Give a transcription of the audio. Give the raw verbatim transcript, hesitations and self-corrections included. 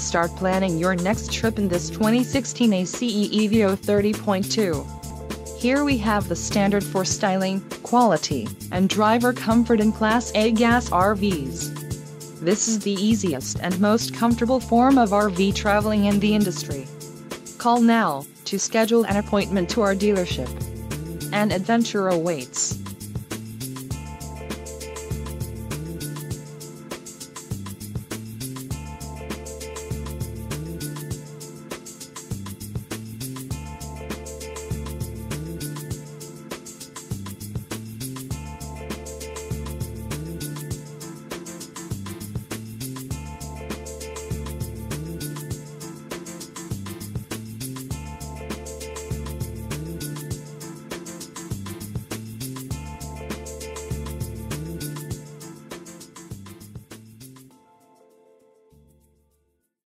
start planning your next trip in this twenty sixteen A C E E V O thirty point two. Here we have the standard for styling, quality, and driver comfort in Class A gas R Vs. This is the easiest and most comfortable form of R V traveling in the industry. Call now to schedule an appointment to our dealership. An adventure awaits.